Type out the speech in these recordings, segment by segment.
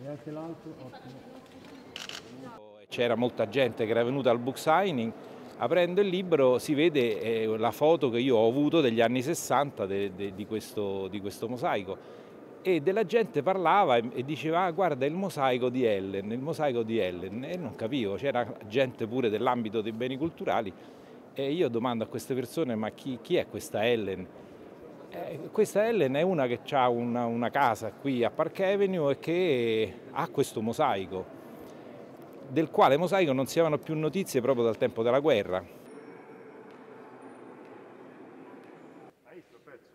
anche l'altro, ottimo. C'era molta gente che era venuta al book signing. Aprendo il libro si vede la foto che io ho avuto degli anni 60 di questo mosaico, e della gente parlava e diceva: "Ah, guarda il mosaico di Ellen, il mosaico di Ellen", e non capivo, c'era gente pure dell'ambito dei beni culturali, e io domando a queste persone: "Ma chi è questa Ellen?" Questa Ellen è una che ha una casa qui a Park Avenue e che ha questo mosaico, del quale mosaico non si avevano più notizie proprio dal tempo della guerra. Hai visto il pezzo?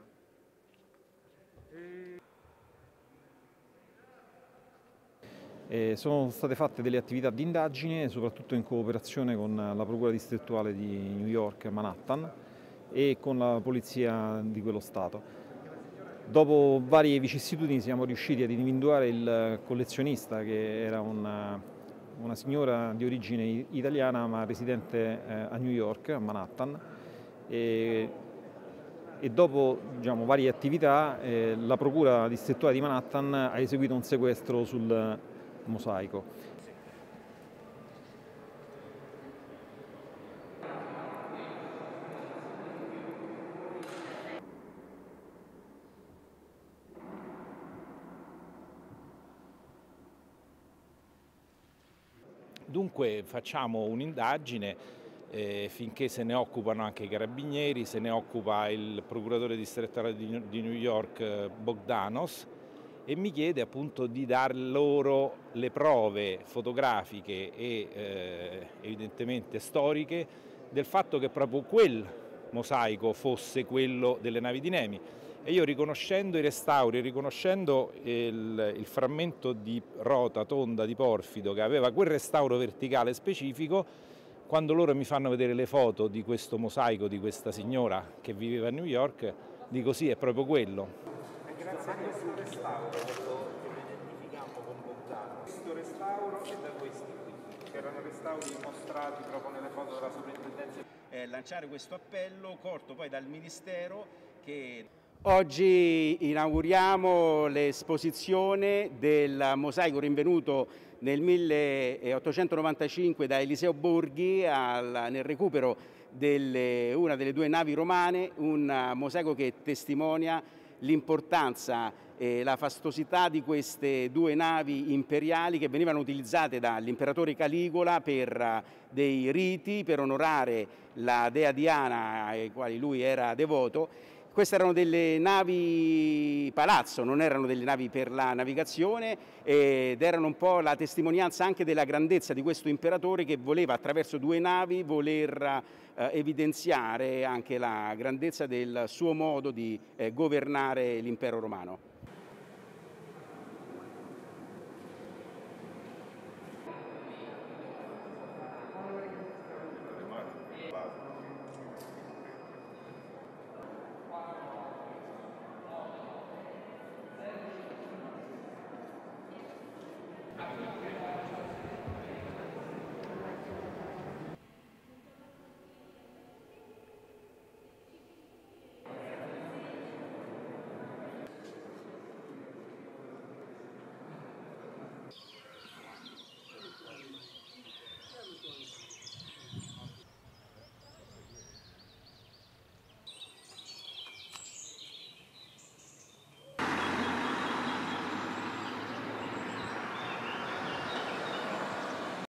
Sono state fatte delle attività di indagine, soprattutto in cooperazione con la Procura distrettuale di New York, Manhattan, e con la polizia di quello Stato. Dopo varie vicissitudini siamo riusciti ad individuare il collezionista, che era una signora di origine italiana ma residente a New York, a Manhattan, e dopo varie attività la Procura distrettuale di Manhattan ha eseguito un sequestro sul mosaico. Dunque facciamo un'indagine finché se ne occupano anche i carabinieri, se ne occupa il procuratore distrettuale di New York Bogdanos, e mi chiede appunto di dar loro le prove fotografiche e evidentemente storiche del fatto che proprio quel mosaico fosse quello delle navi di Nemi. E io, riconoscendo i restauri, riconoscendo il frammento di rota tonda di porfido che aveva quel restauro verticale specifico, quando loro mi fanno vedere le foto di questo mosaico di questa signora che viveva a New York, dico sì, è proprio quello. E grazie a questo restauro che lo identifichiamo con Bogdano. Questo restauro è da questi qui, che erano restauri mostrati proprio nelle foto della sovrintendenza. Lanciare questo appello corto poi dal Ministero che... Oggi inauguriamo l'esposizione del mosaico rinvenuto nel 1895 da Eliseo Borghi nel recupero di una delle due navi romane, un mosaico che testimonia l'importanza e la fastosità di queste due navi imperiali che venivano utilizzate dall'imperatore Caligola per dei riti, per onorare la dea Diana, ai quali lui era devoto. Queste erano delle navi palazzo, non erano delle navi per la navigazione, ed erano un po' la testimonianza anche della grandezza di questo imperatore, che voleva attraverso due navi evidenziare anche la grandezza del suo modo di governare l'impero romano.